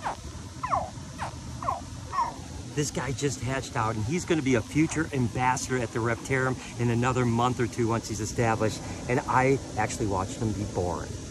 This guy just hatched out, and he's going to be a future ambassador at the Reptarium in another month or two once he's established. And I actually watched him be born.